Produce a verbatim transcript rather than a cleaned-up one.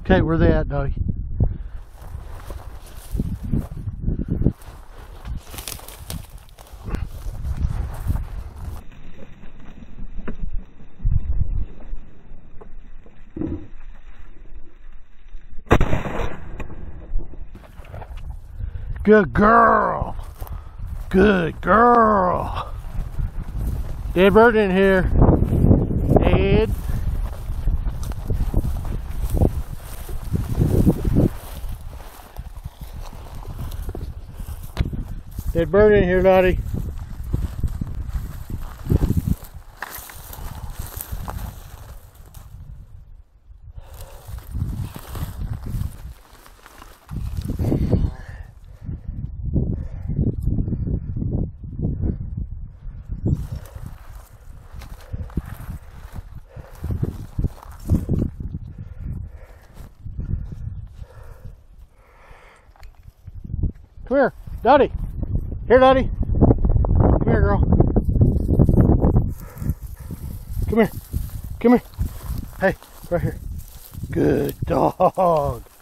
Okay, where they at, doggy? Good girl. Good girl. Dead bird in here. Dead. Dead bird in here, Lottie. Come here, Dottie. Here, Dottie. Come here, girl. Come here. Come here. Hey, right here. Good dog.